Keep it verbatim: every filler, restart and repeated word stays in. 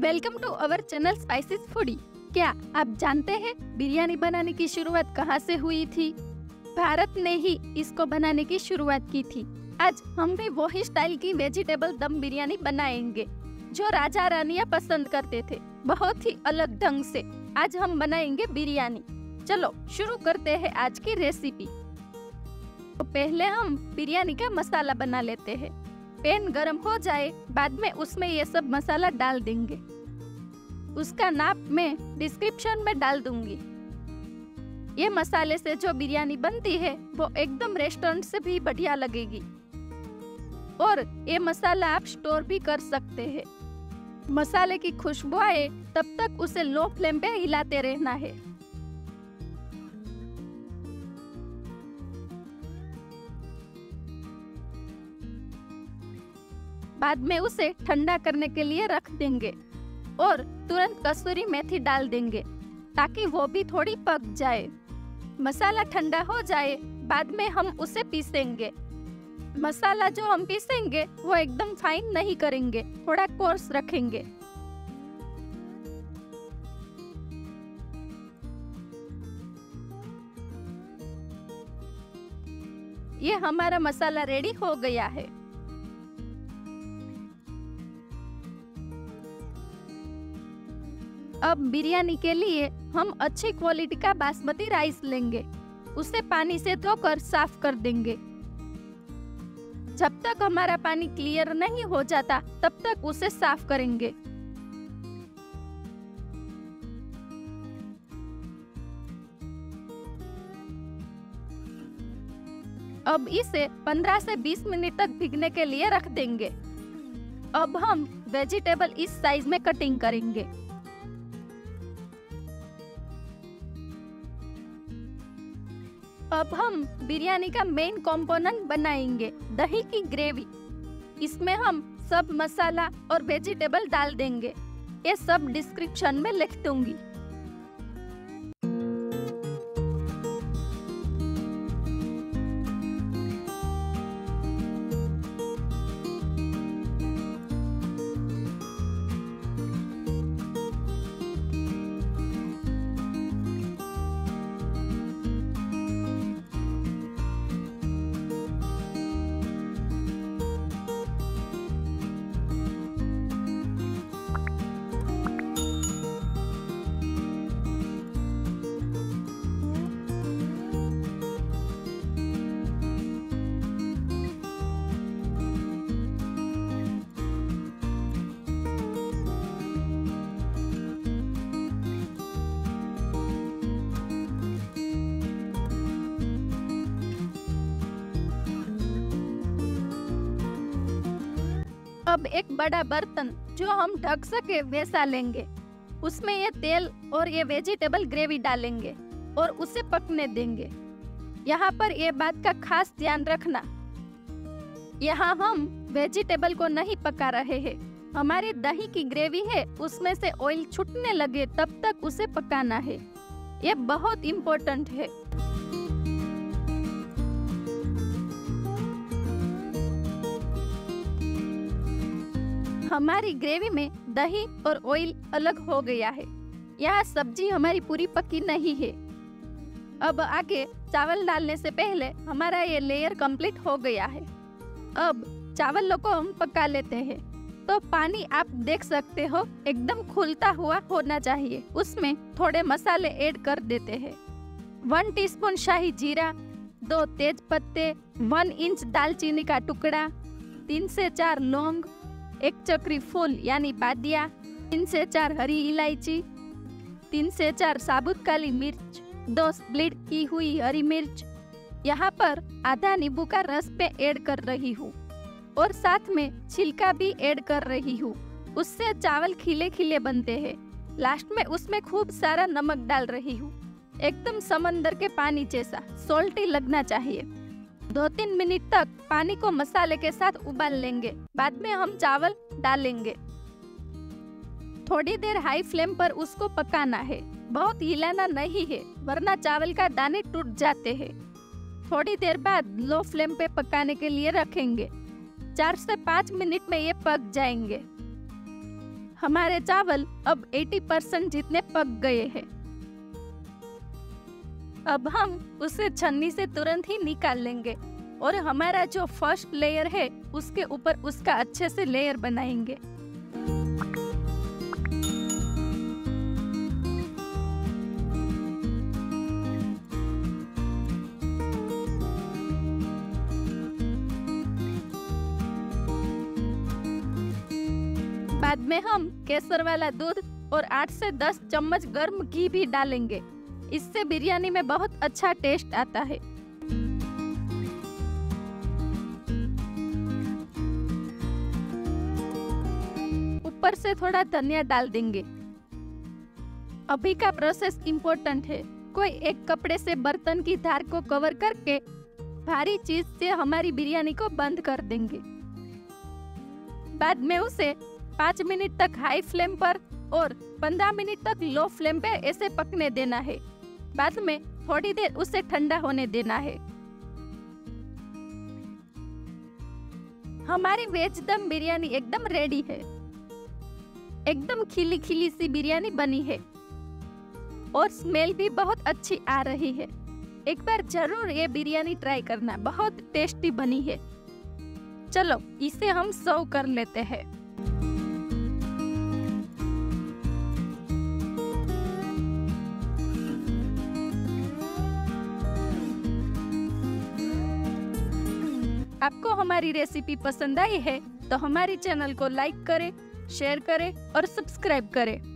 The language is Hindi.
Welcome to our channel spices foodie. क्या आप जानते हैं बिरयानी बनाने की शुरुआत कहाँ से हुई थी? भारत ने ही इसको बनाने की शुरुआत की थी। आज हम भी वही स्टाइल की वेजिटेबल दम बिरयानी बनाएंगे जो राजा रानियां पसंद करते थे, बहुत ही अलग ढंग से। आज हम बनाएंगे बिरयानी। चलो शुरू करते हैं आज की रेसिपी। तो पहले हम बिरयानी का मसाला बना लेते हैं। पैन गरम हो जाए, बाद में उसमें ये सब मसाला डाल देंगे। उसका नाप मैं डिस्क्रिप्शन में डाल दूंगी। ये मसाले से जो बिरयानी बनती है वो एकदम रेस्टोरेंट से भी बढ़िया लगेगी। और ये मसाला आप स्टोर भी कर सकते हैं। मसाले की खुशबू आए तब तक उसे लो फ्लेम पे हिलाते रहना है। बाद में उसे ठंडा करने के लिए रख देंगे और तुरंत कसूरी मेथी डाल देंगे ताकि वो भी थोड़ी पक जाए। मसाला ठंडा हो जाए, बाद में हम उसे पीसेंगे। मसाला जो हम पीसेंगे वो एकदम फाइन नहीं करेंगे, थोड़ा कोर्स रखेंगे। ये हमारा मसाला रेडी हो गया है। अब बिरयानी के लिए हम अच्छी क्वालिटी का बासमती राइस लेंगे। उसे पानी से धोकर साफ कर देंगे। जब तक हमारा पानी क्लियर नहीं हो जाता तब तक उसे साफ करेंगे। अब इसे पंद्रह से बीस मिनट तक भीगने के लिए रख देंगे। अब हम वेजिटेबल इस साइज में कटिंग करेंगे। अब हम बिरयानी का मेन कंपोनेंट बनाएंगे, दही की ग्रेवी। इसमें हम सब मसाला और वेजिटेबल डाल देंगे। ये सब डिस्क्रिप्शन में लिख दूंगी। अब एक बड़ा बर्तन जो हम ढक सके वैसा लेंगे। उसमें ये तेल और ये वेजिटेबल ग्रेवी डालेंगे और उसे पकने देंगे। यहाँ पर ये बात का खास ध्यान रखना, यहाँ हम वेजिटेबल को नहीं पका रहे हैं। हमारी दही की ग्रेवी है, उसमें से ऑयल छूटने लगे तब तक उसे पकाना है। ये बहुत इम्पोर्टेंट है। हमारी ग्रेवी में दही और ऑयल अलग हो गया है। यहाँ सब्जी हमारी पूरी पकी नहीं है। अब आगे चावल डालने से पहले हमारा ये लेयर कंप्लीट हो गया है। अब चावलों को हम पका लेते हैं। तो पानी आप देख सकते हो एकदम खुलता हुआ होना चाहिए। उसमें थोड़े मसाले ऐड कर देते हैं। वन टीस्पून शाही जीरा, दो तेज पत्ते, वन इंच दालचीनी का टुकड़ा, तीन से चार लौंग, एक चक्री फूल यानी बादिया, तीन से चार हरी इलायची, तीन से चार साबुत काली मिर्च, दो स्प्लिट की हुई हरी मिर्च। यहाँ पर आधा नींबू का रस पे ऐड कर रही हूँ और साथ में छिलका भी ऐड कर रही हूँ। उससे चावल खिले खिले बनते हैं। लास्ट में उसमें खूब सारा नमक डाल रही हूँ, एकदम समंदर के पानी जैसा सॉल्टी लगना चाहिए। दो तीन मिनट तक पानी को मसाले के साथ उबाल लेंगे। बाद में हम चावल डालेंगे। थोड़ी देर हाई फ्लेम पर उसको पकाना है, बहुत हिलाना नहीं है वरना चावल का दाने टूट जाते हैं। थोड़ी देर बाद लो फ्लेम पे पकाने के लिए रखेंगे। चार से पाँच मिनट में ये पक जाएंगे। हमारे चावल अब अस्सी परसेंट जितने पक गए हैं। अब हम उसे छन्नी से तुरंत ही निकाल लेंगे और हमारा जो फर्स्ट लेयर है उसके ऊपर उसका अच्छे से लेयर बनाएंगे। बाद में हम केसर वाला दूध और आठ से दस चम्मच गर्म घी भी डालेंगे। इससे बिरयानी में बहुत अच्छा टेस्ट आता है। ऊपर से थोड़ा धनिया डाल देंगे। अभी का प्रोसेस इम्पोर्टेंट है। कोई एक कपड़े से बर्तन की धार को कवर करके भारी चीज से हमारी बिरयानी को बंद कर देंगे। बाद में उसे पाँच मिनट तक हाई फ्लेम पर और पंद्रह मिनट तक लो फ्लेम पे ऐसे पकने देना है। बाद में थोड़ी देर उसे ठंडा होने देना है। हमारी वेज दम बिरयानी एकदम रेडी है। एकदम खिली खिली सी बिरयानी बनी है और स्मेल भी बहुत अच्छी आ रही है। एक बार जरूर ये बिरयानी ट्राई करना, बहुत टेस्टी बनी है। चलो इसे हम सर्व कर लेते हैं। आपको हमारी रेसिपी पसंद आई है तो हमारी चैनल को लाइक करें, शेयर करें और सब्सक्राइब करें।